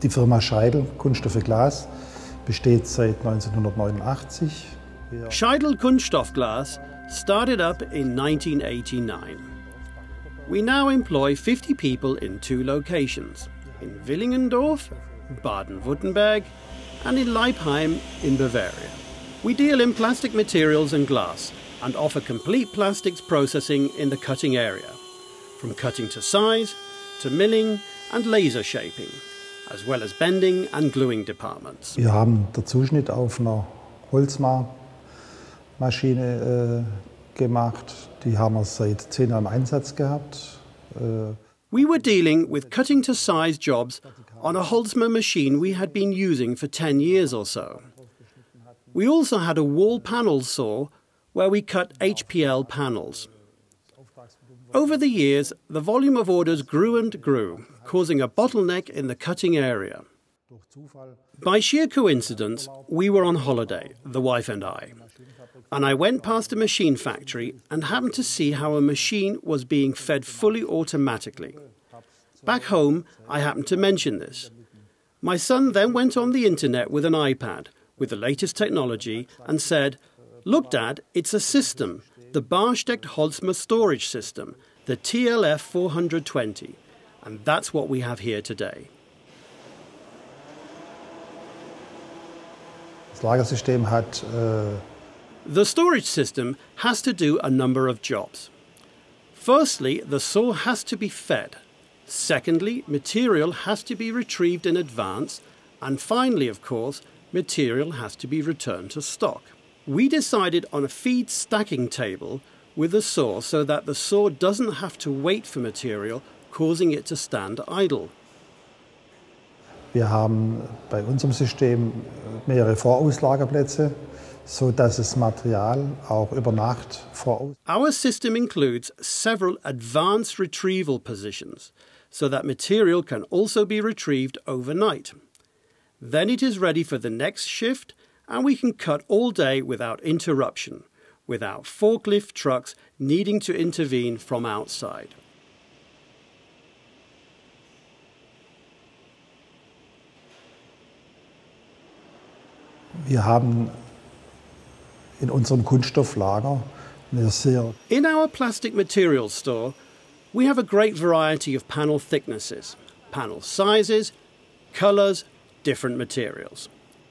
Die Firma Scheidel Kunststoffe Glas besteht seit 1989. Scheidel Kunststoffglas started up in 1989. We now employ 50 people in 2 locations, in Willingendorf, Baden-Württemberg, and in Leipheim in Bavaria. We deal in plastic materials and glass and offer complete plastics processing in the cutting area, from cutting to size, to milling and laser shaping, as well as bending and gluing departments. Wir haben den Zuschnitt auf einer Holzmaschine gemacht. Die haben wir seit 10 Jahren im Einsatz gehabt. We were dealing with cutting to size jobs on a Holzmer machine we had been using for 10 years or so. We also had a wall panel saw where we cut HPL panels. Over the years, the volume of orders grew and grew, causing a bottleneck in the cutting area. By sheer coincidence, we were on holiday, the wife and I went past a machine factory and happened to see how a machine was being fed fully automatically. Back home, I happened to mention this. My son then went on the internet with an iPad, with the latest technology, and said, "Look, Dad, it's a system, the Barstedt Holzmer storage system, the TLF 420, and that's what we have here today." Das Lagersystem hat The storage system has to do a number of jobs. Firstly, the saw has to be fed. Secondly, material has to be retrieved in advance. And finally, of course, material has to be returned to stock. We decided on a feed stacking table with the saw so that the saw doesn't have to wait for material, causing it to stand idle. Wir haben bei unserem System mehrere Vorauslagerplätze, so dass das Material auch über Nacht voraus. Our system includes several advanced retrieval positions, so that material can also be retrieved overnight. Then it is ready for the next shift, and we can cut all day without interruption, without forklift trucks needing to intervene from outside. Wir haben in unserem Kunststofflager eine sehr. In our plastic materials store, we have a great variety of panel thicknesses, panel sizes, colours, different materials.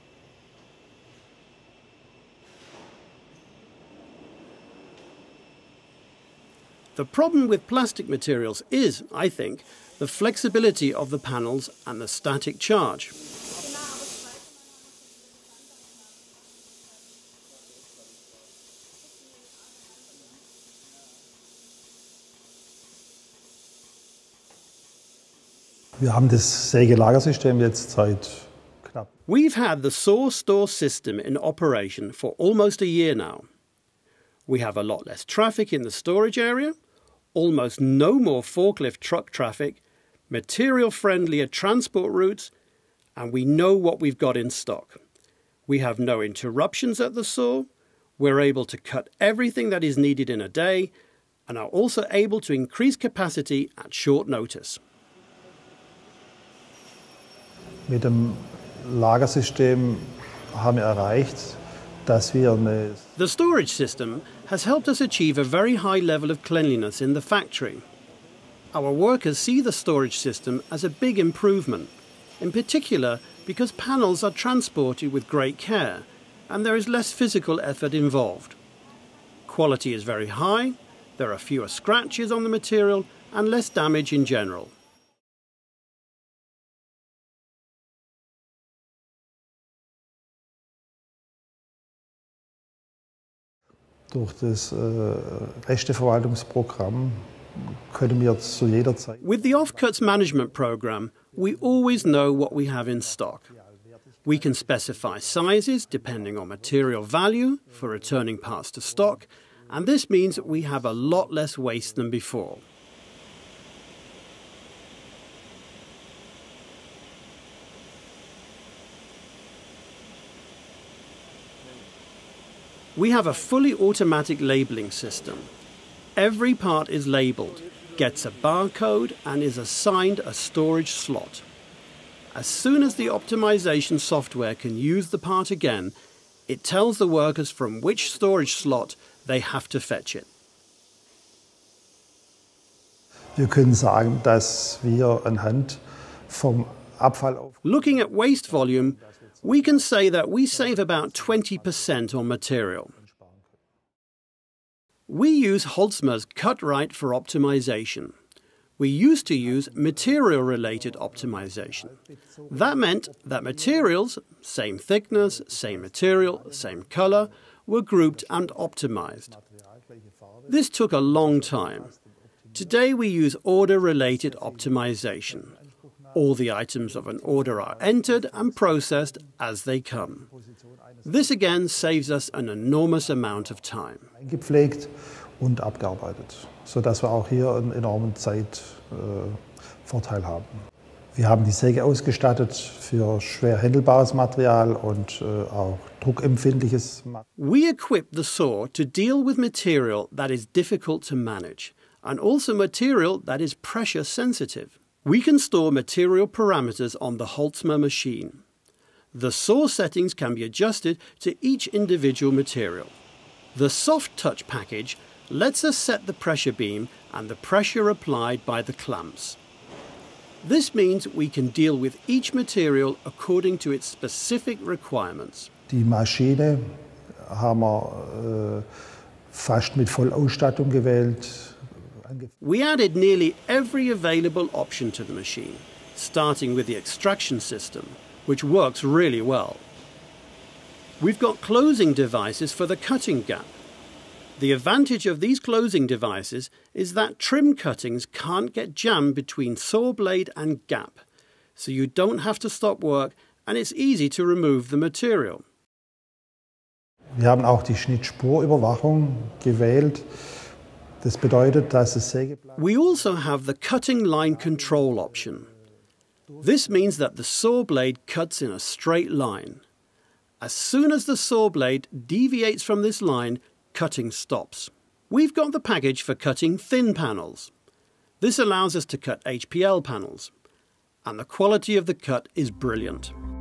The problem with plastic materials is, I think, the flexibility of the panels and the static charge. Wir haben das Sägelagersystem jetzt seit knapp. We've had the saw store system in operation for almost a year now. We have a lot less traffic in the storage area, almost no more forklift truck traffic, material-friendlier transport routes, and we know what we've got in stock. We have no interruptions at the saw, we're able to cut everything that is needed in a day, and are also able to increase capacity at short notice. Mit dem Lagersystem haben wir erreicht, dass wir eine. The storage system has helped us achieve a very high level of cleanliness in the factory. Our workers see the storage system as a big improvement, in particular because panels are transported with great care and there is less physical effort involved. Quality is very high, there are fewer scratches on the material and less damage in general. Durch das Resteverwaltungsprogramm können wir zu jeder Zeit. With the offcuts management program, we always know what we have in stock. We can specify sizes depending on material value for returning parts to stock, and this means we have a lot less waste than before. We have a fully automatic labelling system. Every part is labelled, gets a barcode and is assigned a storage slot. As soon as the optimization software can use the part again, it tells the workers from which storage slot they have to fetch it. Wir können sagen, dass wir anhand vom Abfall Looking at waste volume, we can say that we save about 20% on material. We use Holzmer's Cut-Right for optimization. We used to use material-related optimization. That meant that materials, same thickness, same material, same color, were grouped and optimized. This took a long time. Today we use order-related optimization. All the items of an order are entered and processed as they come. This again saves us an enormous amount of time. eingepflegt und abgearbeitet, sodass wir auch hier einen enormen Zeitvorteil haben. Wir haben die Säge ausgestattet für schwer händelbares Material und auch druckempfindliches Material. We equip the saw to deal with material that is difficult to manage, and also material that is pressure sensitive. We can store material parameters on the Holzmer machine. The saw settings can be adjusted to each individual material. The Soft Touch package lets us set the pressure beam and the pressure applied by the clamps. This means we can deal with each material according to its specific requirements. Die Maschine haben wir fast mit Vollausstattung gewählt. We added nearly every available option to the machine, starting with the extraction system, which works really well. We've got closing devices for the cutting gap. The advantage of these closing devices is that trim cuttings can't get jammed between saw blade and gap, so you don't have to stop work and it's easy to remove the material. Wir haben auch die Schnittspurüberwachung gewählt. Das bedeutet, dass das Sägeblatt We also have the cutting line control option. This means that the saw blade cuts in a straight line. As soon as the saw blade deviates from this line, cutting stops. We've got the package for cutting thin panels. This allows us to cut HPL panels, and the quality of the cut is brilliant.